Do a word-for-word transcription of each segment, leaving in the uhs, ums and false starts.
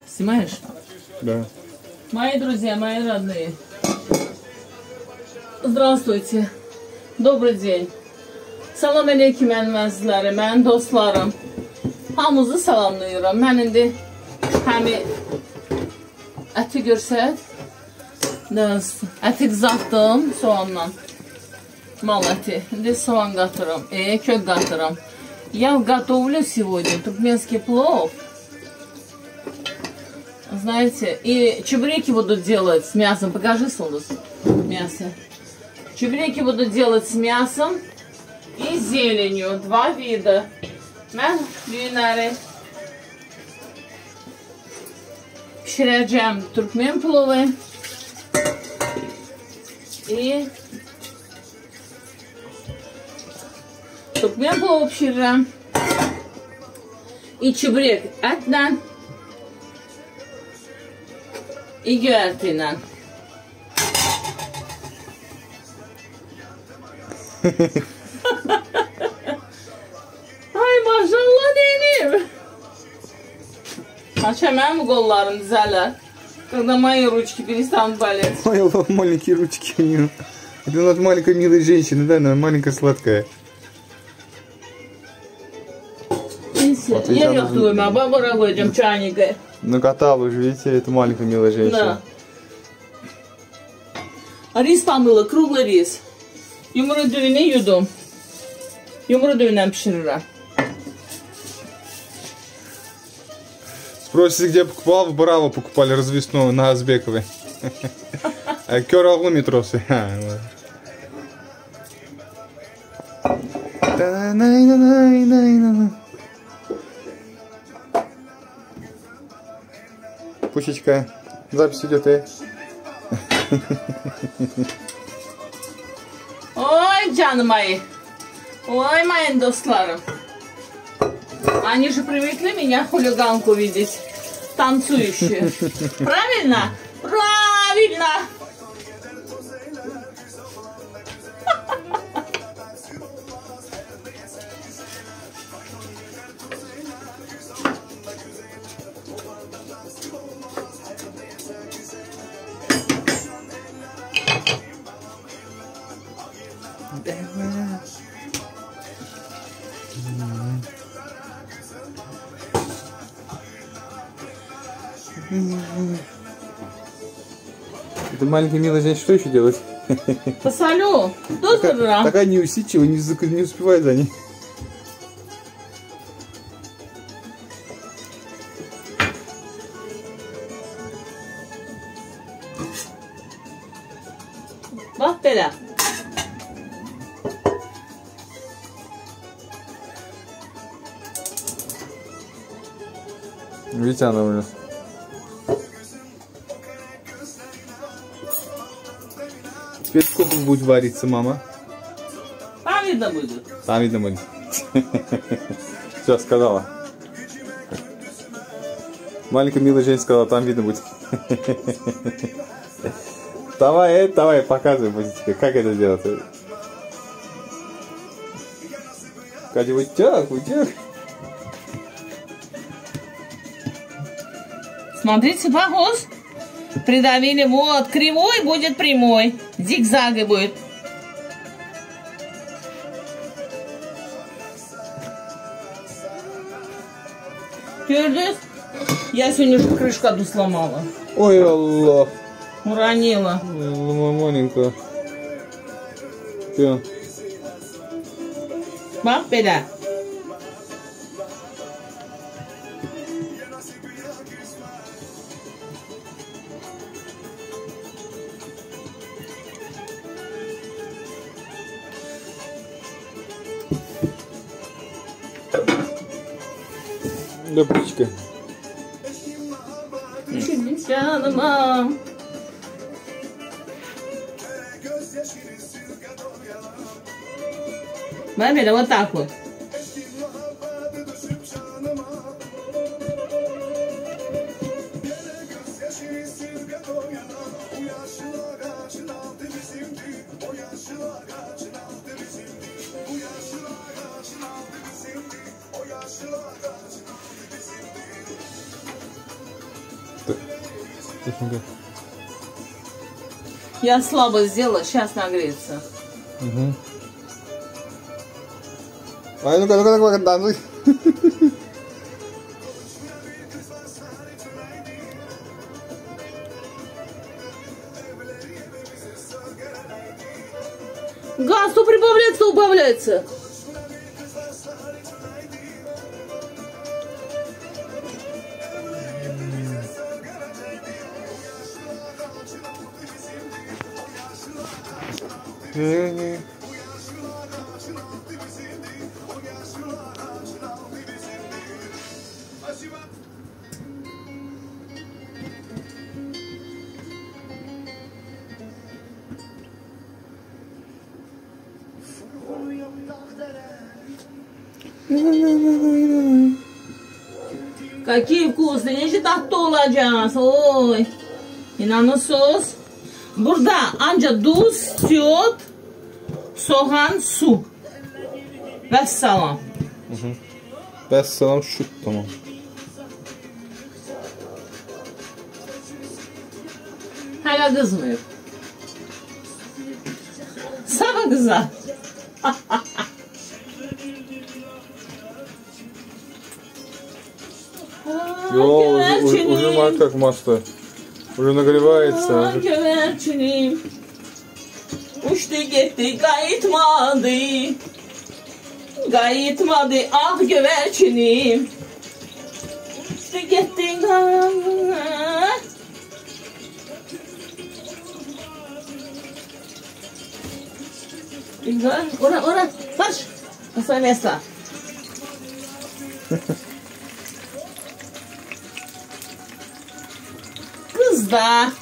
Снимаешь? Да. Мои друзья, мои родные. Здравствуйте. Добрый день. Salam aleyküm əzizlərim, mənim dostlarım. Hamınızı salamlayıram. Mən indi həmi əti görsət. Əti qızartdım soğanla. Mal əti. İndi soğan qatıram. E, kök qatıram. Я готовлю сегодня туркменский плов. Знаете, и чебуреки буду делать с мясом. Покажи, Солнце, мясо. Чебуреки буду делать с мясом и зеленью. Два вида. Mən düğünləri pişirəcəm Türkmen plovu и Türkmen plovu pişirirəm и çeburek ətlə и göyərti ilə. Ay maşallah deyim. Aç hemen mi kollarını düzələr? Когда мои ручки перестанут болеть. Ой, маленькие ручки у нее. Это у нас маленькая милая женщина, да? Она маленькая сладкая. Вот, я рихтую, а баба работаем чайника. Накатала уже, видите, это маленькая милая женщина. Да. Рис помыла, круглый рис. Yumru düğünü yudum. Yumru düğünden pişiririm. Спросите, где покупал? В Браво покупали развесную на Азбековой. Кёралу метросы. Пусечка, запись идет, э? Ой, canım мои. Ой, мои достlarım. Они же привыкли меня хулиганку видеть, танцующую. Правильно? Правильно! Это маленькая милая женщина что еще делает? Посолю. Такая, такая неусидчивая, не, не успевает за ней. Bak belə. Видите, она уже. Теперь сколько будет вариться, мама? Там видно будет. Там видно будет. Все, сказала. Маленькая милая женщина сказала, там видно будет. Давай, давай, показывай, Бузичка, как это делать. Катя, вытяг, вытяг. Смотрите, похож. Придавили, вот, кривой будет прямой. Зигзагой будет. Gördünüz? Я сегодня же крышку одну сломала. Ой, Аллах. Уронила. Маленькая. Все. Bak belə. Да, птичка. Canıma. Ben böyle вот так вот. Я слабо сделала, сейчас нагреется. Угу. Ай, ну-ка, ну-ка, ну-ка, танцуй. Газ то прибавляется, то убавляется. Не-не. Какие вкусные, нece tatlı olacağız. Oy. İnanıyorsunuz. Burada ancak tuz, süt, soğan, su. Vesselam. Vesselam, şut, tamam. Hala kızmıyor. Sabah kızar. Yo, уже, уже мать как масло. Уже нагревается. Aa, güvercinim. Uçtu gitti, kayıtmadı. Kayıtmadı, ah güvercinim. Uçtu gitti, kayıtmadı. Ora, ora, marş. Na svoje mjesto. Кызда.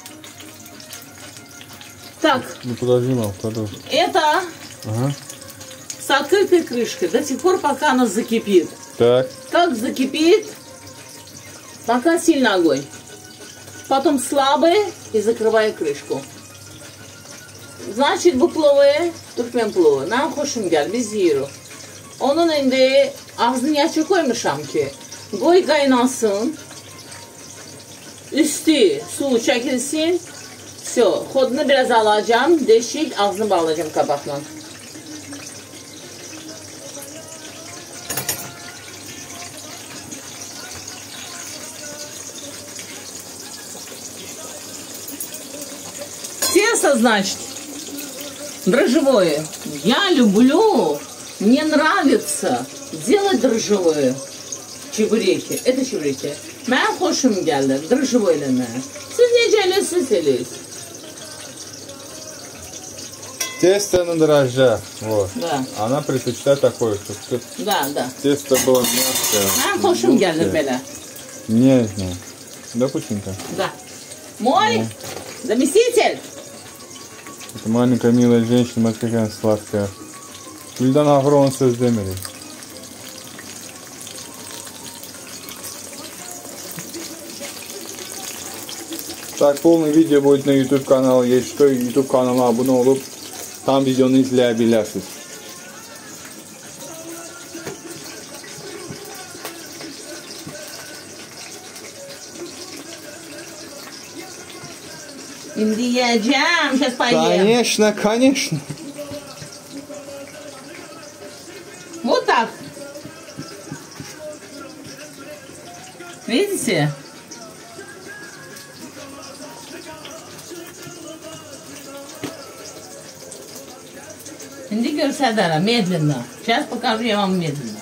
Так. Ну подожди, мам, подожди. Это Ага. с открытой крышкой до тех пор, пока она закипит. Так. Как закипит, пока сильный огонь. Потом слабый и закрываю крышку. Значит, bu pilavı, Türkmen pilavı. Ben hoşum gel, biz yiyoruz. Onun indi ağzını açık koymuşam ki. Koy kaynasın. Üstü su çekilsin. Все. Hodunu biraz alacağım. Deşik ağzını bağlayacağım kabakla. Тесто, значит, дрожжевое. Я люблю, мне нравится делать дрожжевое. Çevreki. Это çevreki. Ben hoşum geldi. Дрожжевое eləmək. Siz necə eləyirsiniz? Тесто на дрожжах. Вот. Да. Она предпочитает такое, чтобы Да, да. тесто было мягкое. Ben hoşum gəlir belə. Нежное. Да, вкусненько. Да. Мой заместитель. Это маленькая милая женщина, смотри, какая она сладкая. Гүлдан Агрон söz demedi. Так, полное видео будет на YouTube канал. Есть что, YouTube канала abone olup tam videonu izleyebilirsiniz. Şimdi yiyeceğim. Сейчас поем. Конечно, конечно. Вот так. Видите? Şimdi görsədərəm, медленно. Сейчас покажу я вам медленно.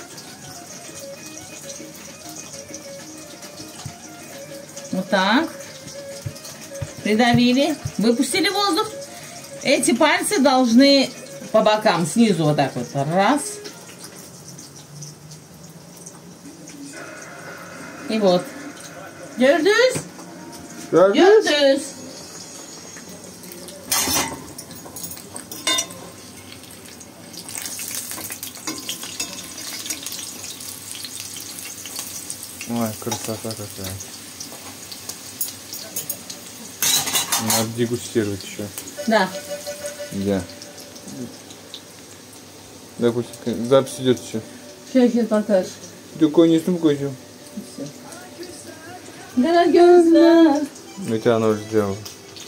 Вот так. Придавили. Выпустили воздух. Эти пальцы должны по бокам, снизу вот так вот. Раз. И вот. Gördünüz? Gördünüz? Gördünüz. Ой, красота какая. Надо дегустировать еще. Да. Где? Допустим, запись идет еще. Сейчас, сейчас покажешь. Такой не стукай еще. Всё. Да, gözler. Митя оно уже сделал.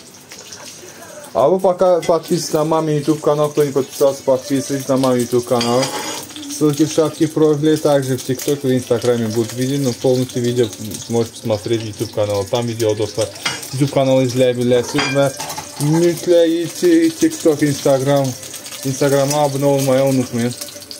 А вы пока подписывайтесь на мой YouTube канал, кто не подписался, подписывайтесь на мой YouTube канал. Ссылки в шапке профиля, также в ТикТоке и в Инстаграме будут видео, но полностью видео сможете посмотреть в YouTube канал. Там видео доступно. YouTube канал izleyebilirsiniz ve yükleyici TikTok, Instagram, Instagram'a abone olmayı unutmayın.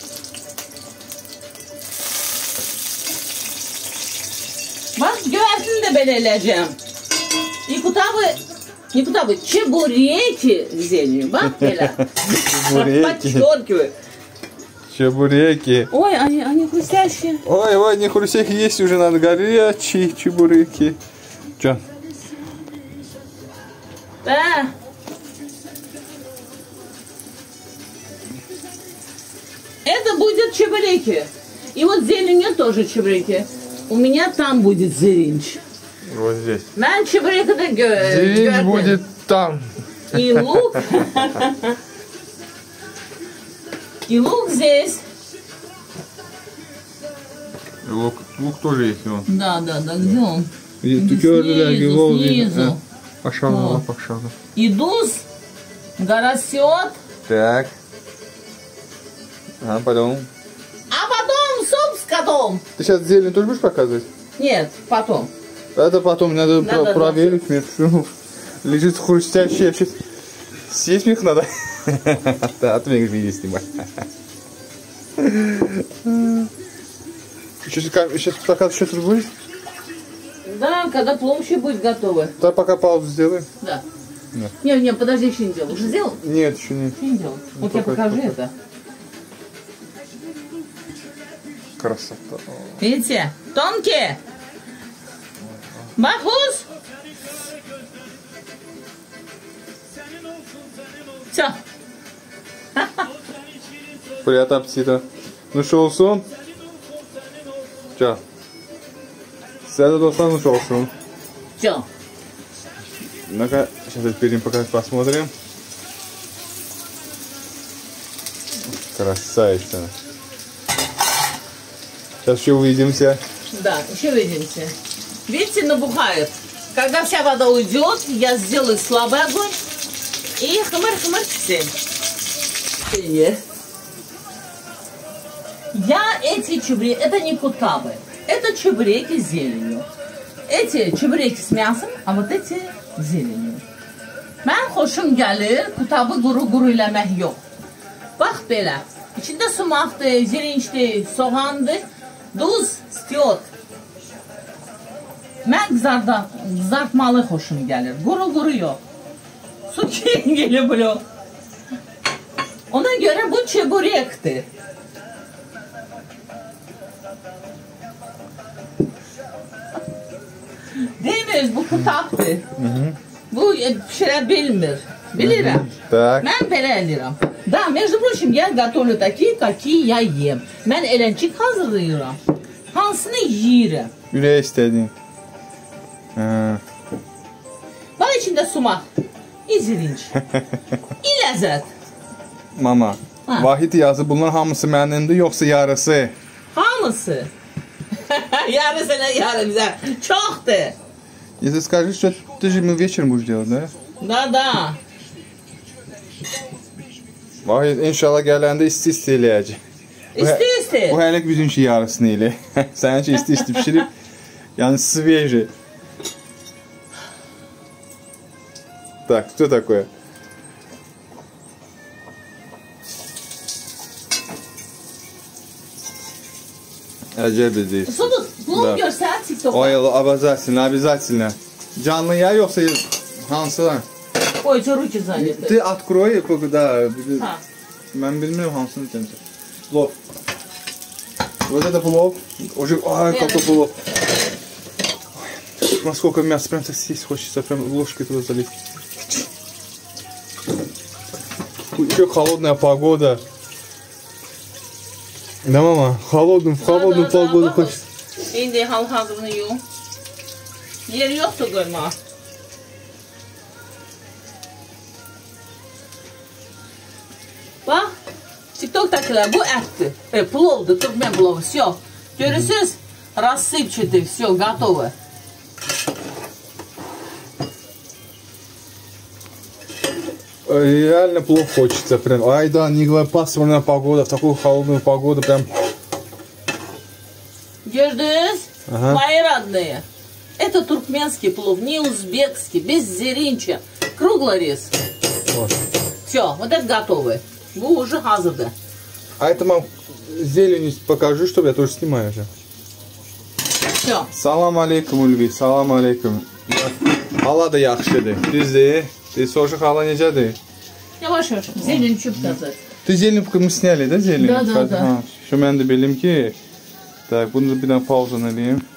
Bak göğsünü de ben eleyeceğim. Nikutavı, Nikutavı чебуреки зеленью. Bak hele. Чебуреки. Подчеркиваю. Чебуреки. Ой, они, они хрустящие. Ой, ой, не хрустяки есть уже, надо горячие чебуреки. Чё? Да. Это будет чебуреки. И вот зеленью тоже чебуреки. У меня там будет зеленч. Вот здесь. Ben çebureki de gö Зелень gördüm. будет там. И лук. И лук здесь. Лук, лук тоже есть вон. Да, да, да, где он? Gördüler gibi Снизу, oldu. снизу. Aşağıda О. bak aşağıda. И дус, горосет, Так. А потом. а потом суп с котом. Ты сейчас зелень тоже будешь показывать? Нет, потом. Это потом надо, Надо, про- проверить. Мне всё лежит хрустящий. Сейчас съесть их надо. Да, от меня видео снимать. Сейчас, сейчас показывать, что тут будет? Да, когда пломщи будет готовы. Да, пока паузу сделаем. Да. Нет. Не, не, подожди, еще не делал. Уже сделал? Нет, еще нет. Еще не делал. Вот я пока, покажу пока. это. Красота. Видите? Тонкие. Бахус. Все. Приятного аппетита. Ну что, olsun? Ча. Size dostlar ну что, olsun? Все. Ну-ка, сейчас перейдем пока посмотрим. Красавица. Сейчас еще увидимся. Да, еще увидимся. Видите, набухает. Когда вся вода уйдет, я сделаю слабый огонь и хмырь-хмырь все. Я эти чебуреки, это не кутабы, это чебуреки с зеленью. Эти чебуреки с мясом, а вот эти с зеленью. Ben hoşum gelir, kutabı guru guru eləmək yox. Bax belə, içində sumakdır, zirinçdir, soğandır, duz, stiot. Mən qızarda, qızartmalı hoşum gəlir, quru quru yox. Su gelir bu. Ona görə bu çeburekdir. Deyirsiniz, bu kutabdır. Bu pişirə bilmir. Bilirəm. Так. Mən belə eləyirəm. Да, между прочим, я готовлю такие, какие я ем. Mən eləncik hazırlayıram. Hansını yeyirəm. Ürək istədin. Ha. Var içində sumaq, izirinç, i ləzzət. Mama. Ha. Vahid yazı bunların hamısı mənimdir yoxsa yarısı? Hamısı. Yarısına yarımıza. Çoxdur. Если скажешь, что ты же мы вечером будешь делать, да? Da, da. Vahid inşallah gələndə isti-isti eləyəcək. İsti-isti. Bu hələ bizim ki yarısını elə. Sənin ki isti-isti pişirib. Yani свежий. Так, что такое? Acayip здесь. Sudu, bunu Da. görsel TikTok'ta. Ой, обязательно, обязательно. Canlı ya yoksa hansılar? Ой, что руки заняты. Ты открой, когда... Ha. Ben bilmiyorum hansını temsil. Плов. Вот это плов. Уже, ай, какой плов. Ой, сколько мяса, прям так съесть хочется, прям ложкой туда залить. Еще холодная погода. Да, мама, холодным, в холодную Da, da, da, погоду bak. хочется. Şimdi hal hazırlıyor. Yeri yoktu görme. Bak. TikTok'takiler bu ettir. E, plovdu, Türkmen plovu. Все. Görürsünüz. Рассыпчатый. Все, готово. реально плов хочется. Прям, ай да, не говоря, пасмурная погода, в такую холодную погоду прям. Деждес, Ага. мои родные, это туркменский плов, не узбекский, без зеринча, круглый рис. Вот. Все, вот это готовый. Вы уже hazırda. А это, мам, зелень покажу, чтобы я тоже снимаю уже. Все. Салам алейкум, Ульви, салам алейкум. Hala da yaxşıdır. Düzdür. Ты тоже хала necədir? Yavaş yavaş. Зелень что показать? Ты зелень мы сняли, да, зелень? Да, да, да. Şu mən də bilim ki, так, bunu bir dənə pauzan eləyim.